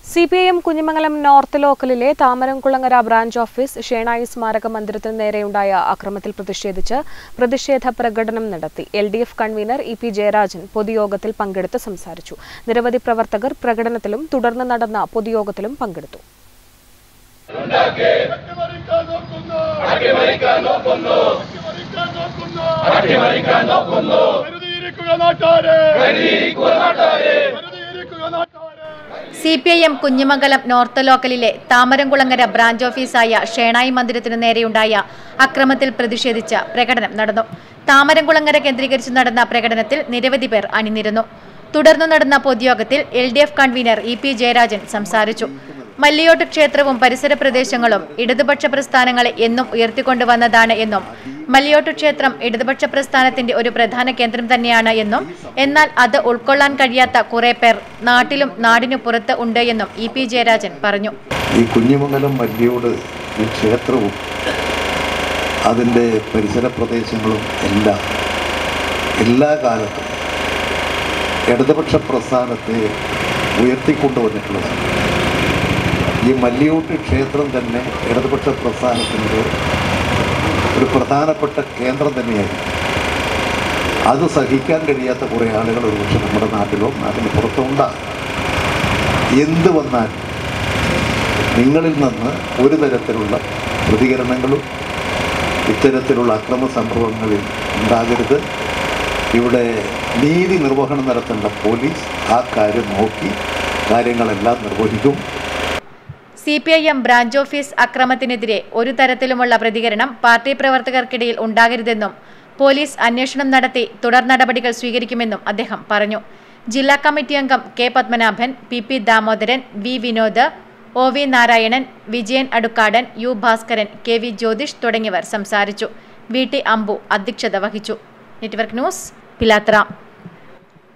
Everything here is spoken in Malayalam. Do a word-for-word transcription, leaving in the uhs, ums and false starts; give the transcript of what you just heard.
C P I M Kunhimangalam north ലോക്കലിലെ താമരംകുളങ്ങര ബ്രാഞ്ച് ഓഫീസ് ഷേണായി സ്മാരക മന്ദിരത്തിന് നേരെയുണ്ടായ അക്രമത്തിൽ പ്രതിഷേധിച്ച് പ്രതിഷേധ പ്രകടനം നടത്തി. L D F convener E P Jayarajan പൊതുയോഗത്തിൽ പങ്കെടുത്ത് സംസാരിച്ചു. നിരവധി പ്രവർത്തകർ പ്രകടനത്തിലും തുടർന്ന് നടന്ന പൊതുയോഗത്തിലും പങ്കെടുത്തു. C P I M Kunhimangalam north ലോക്കലിലെ താമരംകുളങ്ങര ബ്രാഞ്ച് ഓഫീസായ ഷേണായി മന്ദിരത്തിനു നേരെയുണ്ടായ അക്രമത്തിൽ പ്രതിഷേധിച്ച് പ്രകടനം നടന്നു. താമരംകുളങ്ങര കേന്ദ്രീകരിച്ച് നടന്ന പ്രകടനത്തിൽ നിരവധി പേർ അണിനിരന്നു. തുടർന്ന് നടന്ന പൊതുയോഗത്തിൽ L D F convener E P Jayarajan സംസാരിച്ചു. മല്ലിയോട്ട് ക്ഷേത്രവും പരിസര പ്രദേശങ്ങളും ഇടതുപക്ഷ പ്രസ്ഥാനങ്ങളെ എന്നും ഉയർത്തിക്കൊണ്ടുവന്നതാണ് എന്നും മല്ലിയോട്ട് ക്ഷേത്രം ഇടതുപക്ഷ പ്രസ്ഥാനത്തിന്റെ ഒരു പ്രധാന കേന്ദ്രം തന്നെയാണ് എന്നും എന്നാൽ അത് ഉൾക്കൊള്ളാൻ കഴിയാത്ത കുറെ പേർ നാട്ടിലും നാടിനു പുറത്ത് ഉണ്ട് എന്നും ഇ പി ജയരാജൻ പറഞ്ഞു. ഈ കുഞ്ഞിമംഗലം മല്ലിയോട് ക്ഷേത്രവും അതിൻ്റെ പരിസര പ്രദേശങ്ങളും എല്ലാം എല്ലാ കാലത്തും ഇടതുപക്ഷ പ്രസ്ഥാനത്തെ ഉയർത്തിക്കൊണ്ടുവന്നിട്ടുള്ളതാണ്. ഈ മല്ലിയോട്ട് ക്ഷേത്രം തന്നെ ഇടതുപക്ഷ പ്രസ്ഥാനത്തിൻ്റെ ഒരു പ്രധാനപ്പെട്ട കേന്ദ്രം തന്നെയായിരുന്നു. അത് സഹിക്കാൻ കഴിയാത്ത കുറേ ആളുകൾ ഒരുപക്ഷെ നമ്മുടെ നാട്ടിലോ നാട്ടിന് പുറത്തോ ഉണ്ടാകും. എന്ത് വന്നാലും നിങ്ങളിൽ നിന്ന് ഒരു തരത്തിലുള്ള പ്രതികരണങ്ങളും ഇത്തരത്തിലുള്ള അക്രമ സംഭവങ്ങളിൽ ഉണ്ടാകരുത്. ഇവിടെ നീതി നിർവഹണം നടത്തേണ്ട പോലീസ് ആ കാര്യം നോക്കി കാര്യങ്ങളെല്ലാം നിർവഹിക്കും. C P I M branch office അക്രമത്തിനെതിരെ ഒരു തരത്തിലുമുള്ള പ്രതികരണം പാർട്ടി പ്രവർത്തകർക്കിടയിൽ ഉണ്ടാകരുതെന്നും പോലീസ് അന്വേഷണം നടത്തി തുടർ നടപടികൾ സ്വീകരിക്കുമെന്നും അദ്ദേഹം പറഞ്ഞു. ജില്ലാ കമ്മിറ്റി അംഗം K Padmanabhan, P P Damodaran, V Vinod, O V Narayanan, Vijayan Adukkadan, U Bhaskaran, K V Jyothish തുടങ്ങിയവർ സംസാരിച്ചു. വി ടി അമ്പു അധ്യക്ഷത വഹിച്ചു. Network news, Pilathara.